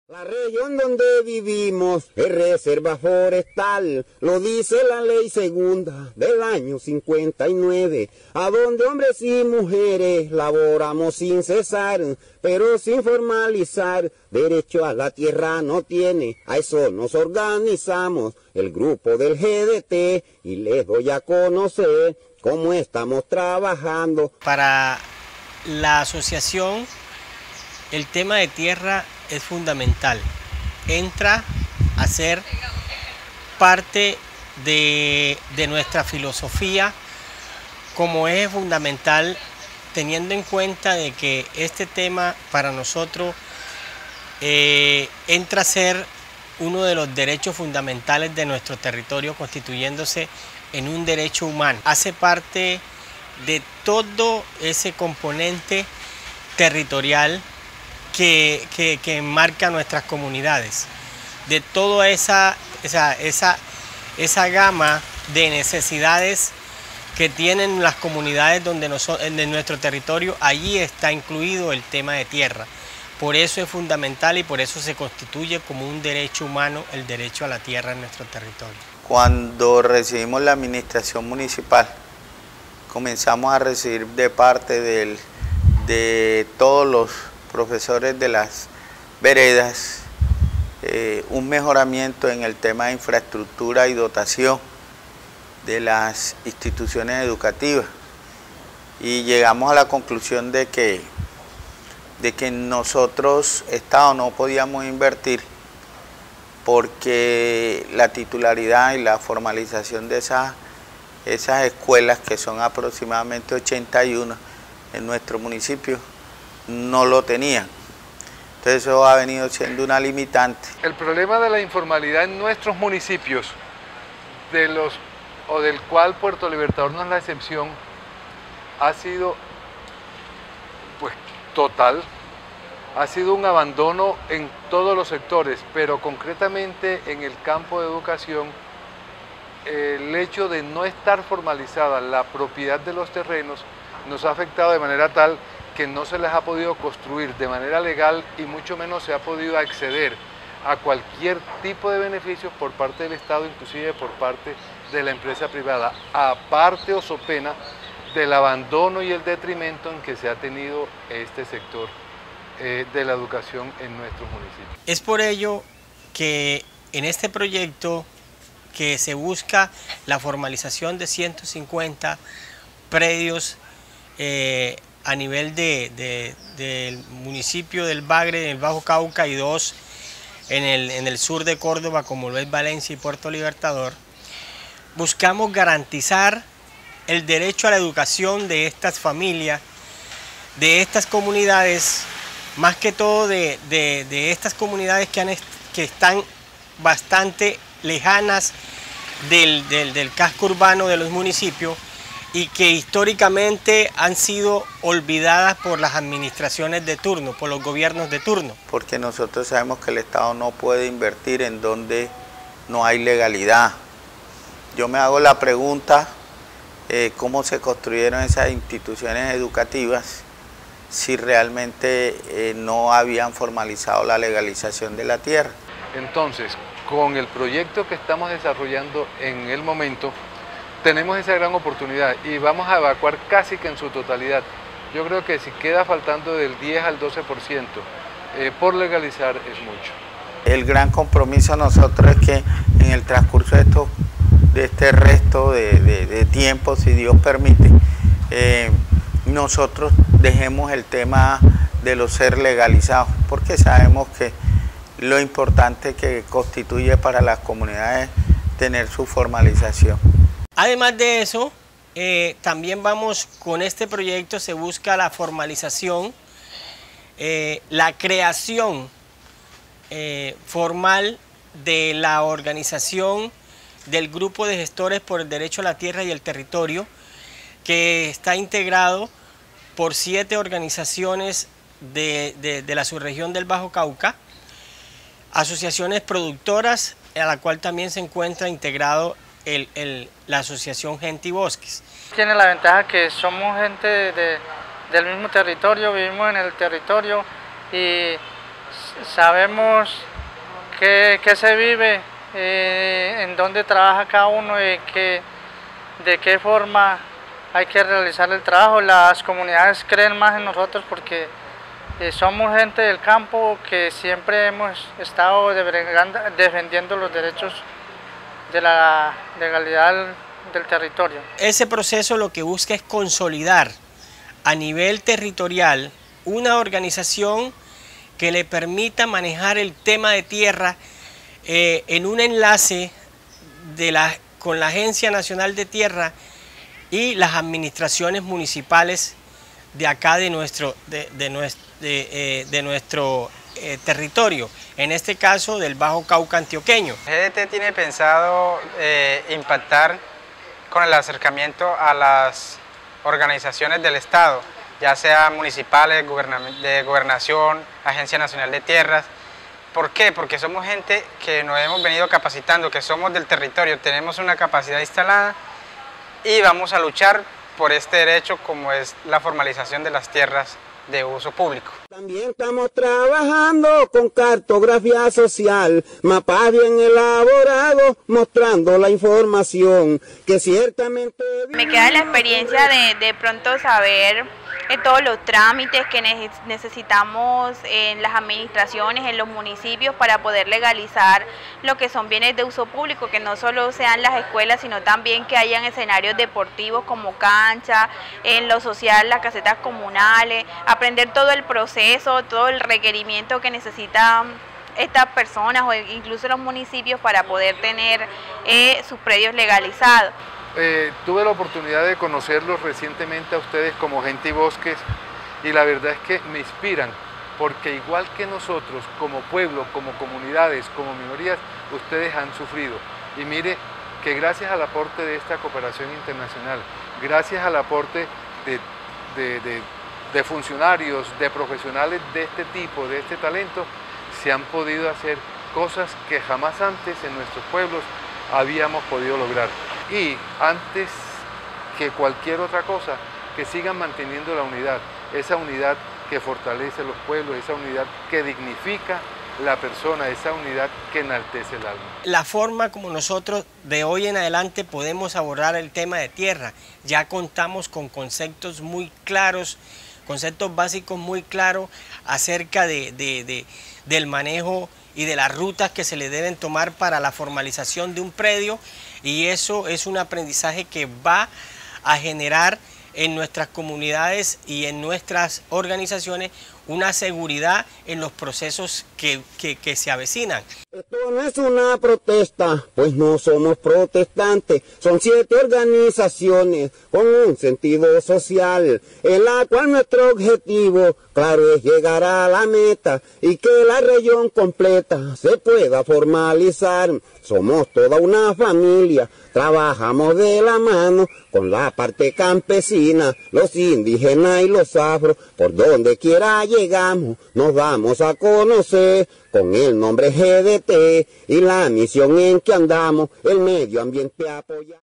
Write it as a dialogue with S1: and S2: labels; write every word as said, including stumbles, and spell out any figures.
S1: La región donde vivimos es reserva forestal, lo dice la ley segunda del año cincuenta y nueve, a donde hombres y mujeres laboramos sin cesar, pero sin formalizar, derecho a la tierra no tiene, a eso nos organizamos, el grupo del G D T, y les doy a conocer cómo estamos trabajando.
S2: Para la asociación, el tema de tierra es fundamental, entra a ser parte de, de nuestra filosofía como eje fundamental, teniendo en cuenta de que este tema para nosotros eh, entra a ser uno de los derechos fundamentales de nuestro territorio, constituyéndose en un derecho humano. Hace parte de todo ese componente territorial Que, que, que enmarca nuestras comunidades, de toda esa, esa, esa, esa gama de necesidades que tienen las comunidades donde nosotros, en nuestro territorio, allí está incluido el tema de tierra. Por eso es fundamental y por eso se constituye como un derecho humano el derecho a la tierra en nuestro territorio.
S3: Cuando recibimos la administración municipal, comenzamos a recibir de parte del, de todos los profesores de las veredas, eh, un mejoramiento en el tema de infraestructura y dotación de las instituciones educativas, y llegamos a la conclusión de que, de que nosotros, Estado, no podíamos invertir porque la titularidad y la formalización de esas, esas escuelas, que son aproximadamente ochenta y uno en nuestro municipio, no lo tenían. Entonces eso ha venido siendo una limitante.
S4: El problema de la informalidad en nuestros municipios, de los, o del cual Puerto Libertador no es la excepción, ha sido pues total, ha sido un abandono en todos los sectores, pero concretamente en el campo de educación, el hecho de no estar formalizada la propiedad de los terrenos nos ha afectado de manera tal que no se les ha podido construir de manera legal y mucho menos se ha podido acceder a cualquier tipo de beneficios por parte del Estado, inclusive por parte de la empresa privada, aparte o so pena del abandono y el detrimento en que se ha tenido este sector eh, de la educación en nuestros municipios.
S2: Es por ello que en este proyecto que se busca la formalización de ciento cincuenta predios eh, a nivel de, de, del municipio del Bagre, en el Bajo Cauca, y dos en el, en el sur de Córdoba, como lo es Valencia y Puerto Libertador, buscamos garantizar el derecho a la educación de estas familias, de estas comunidades, más que todo de, de, de estas comunidades que, han, que están bastante lejanas del, del, del casco urbano de los municipios, y que históricamente han sido olvidadas por las administraciones de turno, por los gobiernos de turno.
S3: Porque nosotros sabemos que el Estado no puede invertir en donde no hay legalidad. Yo me hago la pregunta, eh, ¿cómo se construyeron esas instituciones educativas si realmente eh, no habían formalizado la legalización de la tierra?
S4: Entonces, con el proyecto que estamos desarrollando en el momento, tenemos esa gran oportunidad y vamos a evacuar casi que en su totalidad. Yo creo que si queda faltando del diez al doce por ciento eh, por legalizar es mucho.
S3: El gran compromiso a nosotros es que en el transcurso de, esto, de este resto de, de, de tiempo, si Dios permite, eh, nosotros dejemos el tema de los ser legalizados, porque sabemos que lo importante que constituye para las comunidades tener su formalización.
S2: Además de eso, eh, también vamos con este proyecto, se busca la formalización, eh, la creación eh, formal de la organización del Grupo de Gestores por el Derecho a la Tierra y el Territorio, que está integrado por siete organizaciones de, de, de la subregión del Bajo Cauca, asociaciones productoras, a la cual también se encuentra integrado El, el, la asociación Gente y Bosques.
S5: Tiene la ventaja que somos gente de, del mismo territorio, vivimos en el territorio y sabemos qué, qué se vive, eh, en dónde trabaja cada uno y que, de qué forma hay que realizar el trabajo. Las comunidades creen más en nosotros porque eh, somos gente del campo que siempre hemos estado defendiendo los derechos de la legalidad del, del territorio.
S2: Ese proceso lo que busca es consolidar a nivel territorial una organización que le permita manejar el tema de tierra eh, en un enlace de la, con la Agencia Nacional de Tierra y las administraciones municipales de acá de nuestro, de, de nuestro, de, eh, de nuestro eh, territorio, en este caso del Bajo Cauca antioqueño.
S6: G D T tiene pensado eh, impactar con el acercamiento a las organizaciones del Estado, ya sea municipales, de gobernación, Agencia Nacional de Tierras. ¿Por qué? Porque somos gente que nos hemos venido capacitando, que somos del territorio, tenemos una capacidad instalada y vamos a luchar por este derecho como es la formalización de las tierras de uso público.
S1: También estamos trabajando con cartografía social, mapas bien elaborados, mostrando la información que ciertamente...
S7: Me queda la experiencia de, de pronto saber eh, todos los trámites que ne necesitamos en las administraciones, en los municipios, para poder legalizar lo que son bienes de uso público, que no solo sean las escuelas, sino también que hayan escenarios deportivos como cancha, en lo social, las casetas comunales, aprender todo el proceso, todo el requerimiento que necesitan estas personas o incluso los municipios para poder tener eh, sus predios legalizados.
S4: Eh, tuve la oportunidad de conocerlos recientemente a ustedes como Gente y Bosques y la verdad es que me inspiran porque igual que nosotros como pueblo, como comunidades, como minorías, ustedes han sufrido. Y mire que gracias al aporte de esta cooperación internacional, gracias al aporte de, de, de, de funcionarios, de profesionales de este tipo, de este talento, se han podido hacer cosas que jamás antes en nuestros pueblos habíamos podido lograr. Y antes que cualquier otra cosa, que sigan manteniendo la unidad, esa unidad que fortalece los pueblos, esa unidad que dignifica la persona, esa unidad que enaltece el alma.
S2: La forma como nosotros de hoy en adelante podemos abordar el tema de tierra, ya contamos con conceptos muy claros, conceptos básicos muy claros acerca de, de, de, del manejo y de las rutas que se le deben tomar para la formalización de un predio, y eso es un aprendizaje que va a generar en nuestras comunidades y en nuestras organizaciones una seguridad en los procesos que, que, que se avecinan.
S1: Esto no es una protesta, pues no somos protestantes, son siete organizaciones con un sentido social, en la cual nuestro objetivo, claro, es llegar a la meta y que la región completa se pueda formalizar. Somos toda una familia, trabajamos de la mano con la parte campesina, los indígenas y los afro, por donde quiera llegamos, nos damos a conocer con el nombre G D T y la misión en que andamos, el medio ambiente apoya.